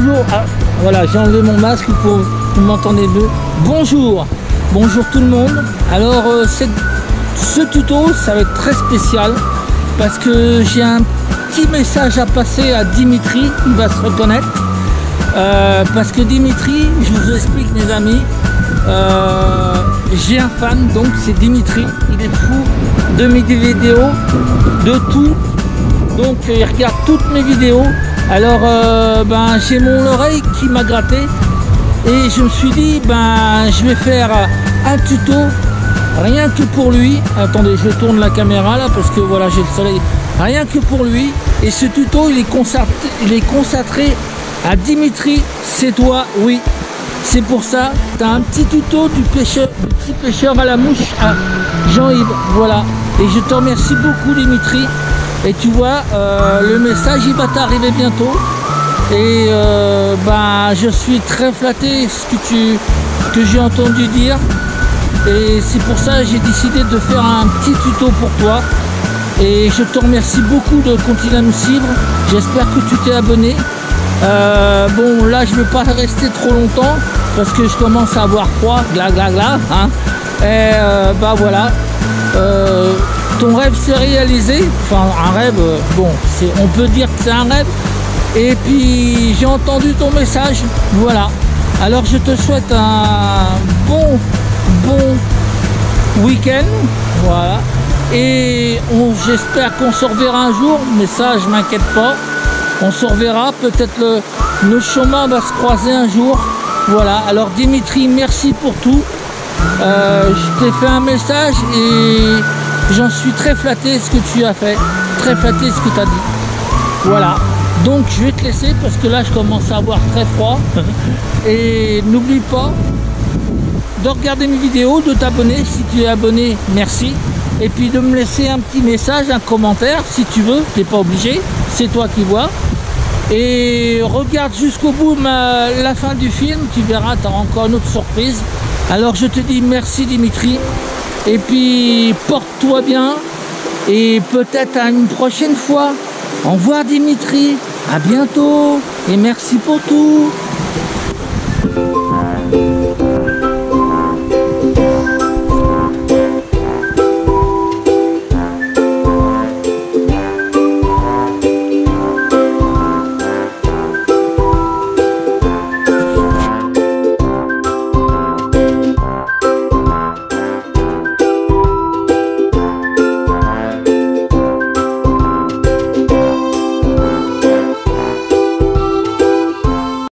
bonjour. Ah, voilà, j'ai enlevé mon masque pour que vous m'entendez mieux. Bonjour. Bonjour tout le monde. Alors, ce tuto, ça va être très spécial parce que j'ai un petit message à passer à Dimitri. Il va se reconnaître. Parce que Dimitri, je vous explique mes amis, j'ai un fan, donc c'est Dimitri. Il est fou de mes vidéos, de tout. Donc il regarde toutes mes vidéos. Alors j'ai mon oreille qui m'a gratté et je me suis dit je vais faire un tuto rien que pour lui. Attendez, je tourne la caméra là parce que voilà, j'ai le soleil. Rien que pour lui. Et ce tuto il est consacré à Dimitri. C'est toi, oui. C'est pour ça, tu as un petit tuto du petit pêcheur à la mouche à Jean-Yves. Voilà. Et je te remercie beaucoup Dimitri. Et tu vois, le message il va t'arriver bientôt. Et je suis très flatté que j'ai entendu dire. Et c'est pour ça que j'ai décidé de faire un petit tuto pour toi. Et je te remercie beaucoup de continuer à nous suivre. J'espère que tu t'es abonné. Bon là je ne vais pas rester trop longtemps parce que je commence à avoir froid, hein. Et voilà, ton rêve s'est réalisé, enfin un rêve, bon on peut dire que c'est un rêve. Et puis j'ai entendu ton message, voilà. Alors je te souhaite un bon week-end, voilà. Et j'espère qu'on se reverra un jour, mais ça je m'inquiète pas. On se reverra, peut-être nos chemins va se croiser un jour. Voilà, alors Dimitri, merci pour tout. Je t'ai fait un message et j'en suis très flatté ce que tu as fait. Très flatté ce que tu as dit. Voilà, donc je vais te laisser parce que là je commence à avoir très froid. Et n'oublie pas de regarder mes vidéos, de t'abonner. Si tu es abonné, merci. Et puis de me laisser un petit message, un commentaire si tu veux, tu n'es pas obligé, c'est toi qui vois. Et regarde jusqu'au bout la fin du film, tu verras, tu auras encore une autre surprise. Alors je te dis merci Dimitri, et puis porte-toi bien, et peut-être à une prochaine fois. Au revoir Dimitri, à bientôt, et merci pour tout.